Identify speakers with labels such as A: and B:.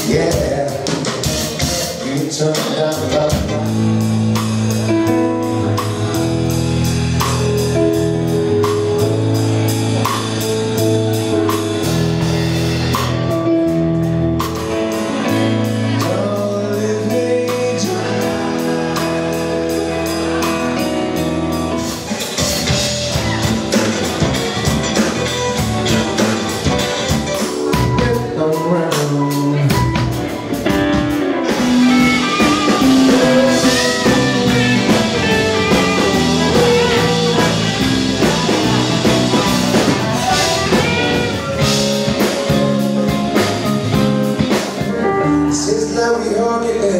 A: Yeah, you turn down the light. Since now we all get